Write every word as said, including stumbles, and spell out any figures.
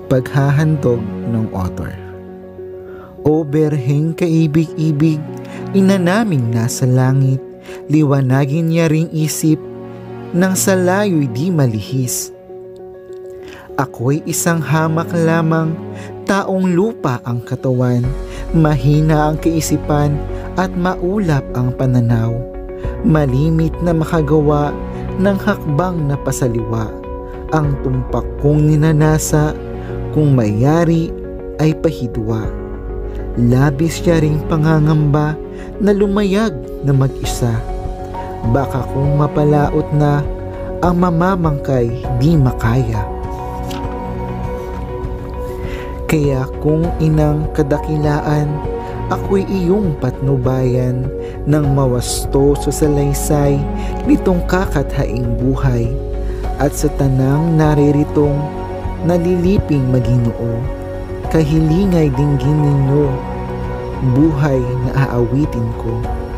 Paghahandog ng author. O berheng kaibig-ibig, ina naming nasa langit, liwanagin niya ring isip, nang sa layo'y di malihis. Ako'y isang hamak lamang, taong lupa ang katawan, mahina ang kaisipan at maulap ang pananaw, malimit na makagawa ng hakbang na pasaliwa, ang tumpak kong ninanasa, kung mayari ay pahidwa. Labis niya ring pangangamba na lumayag na mag-isa, baka kung mapalaot na ang mamamangkay di makaya. Kaya kung inang kadakilaan, ako'y iyong patnubayan nang mawasto sa salaysay nitong kakathaing buhay, at sa tanang nariritong naliliping Maginoo, kahilingay dinggin ninyo, buhay na aawitin ko.